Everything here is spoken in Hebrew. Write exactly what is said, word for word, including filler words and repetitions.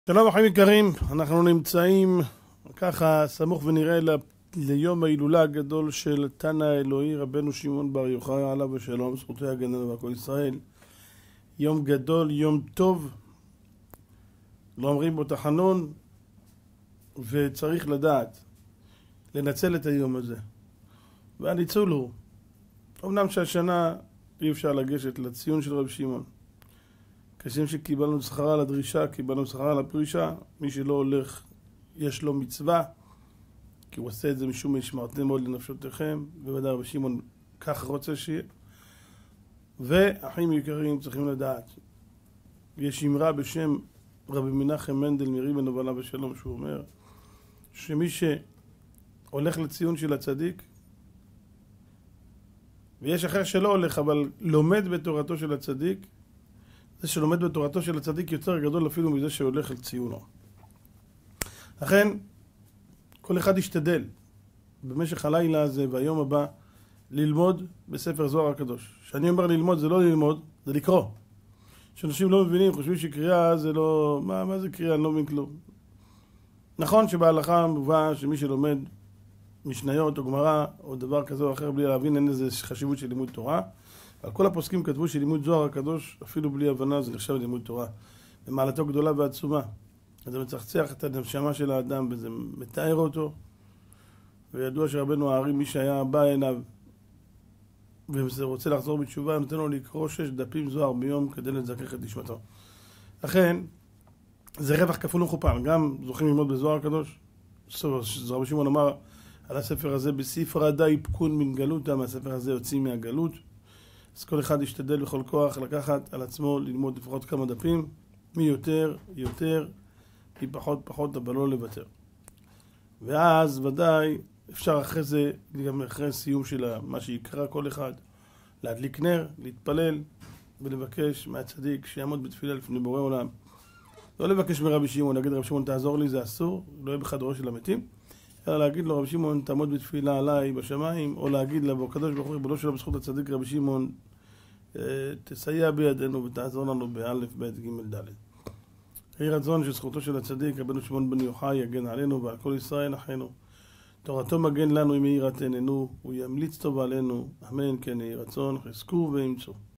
שלום אחים יקרים, אנחנו נמצאים ככה סמוך ונראה ל... ליום ההילולה הגדול של תנא האלוהי רבנו שמעון בר יוחאי עליו השלום, זכותו יגן עלינו ועל כל ישראל. יום גדול, יום טוב, לא אומרים בו תחנון, וצריך לדעת לנצל את היום הזה. והניצול הוא, אמנם שהשנה אי אפשר לגשת לציון של רב שמעון, כשם שקיבלנו שכרה לדרישה, קיבלנו שכרה לפרישה. מי שלא הולך, יש לו מצווה, כי הוא עושה את זה משום משמרתם מאוד לנפשותיכם, ובוודאי רבי שמעון כך רוצה שיהיה. ואחים יקרים צריכים לדעת, יש אמרה בשם רבי מנחם מנדל מריבן עליו השלום, שהוא אומר שמי שהולך לציון של הצדיק, ויש אחר שלא הולך אבל לומד בתורתו של הצדיק, זה שלומד בתורתו של הצדיק יותר גדול אפילו מזה שהולך לציונו. לכן, כל אחד ישתדל במשך הלילה הזה והיום הבא ללמוד בספר זוהר הקדוש. כשאני אומר ללמוד זה לא ללמוד, זה לקרוא. שאנשים לא מבינים, חושבים שקריאה זה לא... מה, מה זה קריאה? אני לא מבין כלום. נכון שבהלכה מובא שמי שלומד משניות או גמרא או דבר כזה או אחר בלי להבין, אין איזה חשיבות של לימוד תורה. אבל כל הפוסקים כתבו שלימוד זוהר הקדוש, אפילו בלי הבנה, זה נחשב לימוד תורה. במעלתו גדולה ועצומה. אז זה מצחצח את הנשמה של האדם, וזה מתאר אותו. וידוע שרבנו הערים, מי שהיה בא אליו, ורוצה לחזור בתשובה, נותן לו לקרוא שש דפים זוהר ביום כדי לזכך את נשמתו. לכן, זה רווח כפול ומכופל. גם זוכים ללמוד בזוהר הקדוש. רבי שמעון אמר על הספר הזה, בספרא די פקון מן גלותא, מהספר הזה יוצאים מהגלות. אז כל אחד ישתדל בכל כוח לקחת על עצמו ללמוד לפחות כמה דפים, מי יותר, יותר, מי פחות, פחות, אבל לא לוותר. ואז ודאי אפשר אחרי זה, גם אחרי סיום של מה שיקרא כל אחד, להדליק נר, להתפלל ולבקש מהצדיק שיעמוד בתפילה לפני בורא עולם. לא לבקש מרבי שמעון, להגיד רבי שמעון תעזור לי, זה אסור, לא יהיה בחדרו של המתים, אלא להגיד לו רבי שמעון תעמוד בתפילה עליי בשמיים, או להגיד לו הקדוש ברוך הוא ריבונו של עולם בזכות הצדיק רבי שמעון תסייע בידינו ותעזור לנו באלף בית ג' ד'. יהי רצון שזכותו של הצדיק רבנו שמעון בן יוחאי יגן עלינו ועל כל ישראל אחינו. תורתו מגן לנו אם יהי רצון עינינו, הוא ימליץ טוב עלינו, אמן כן יהי רצון, חזקו ואמצו.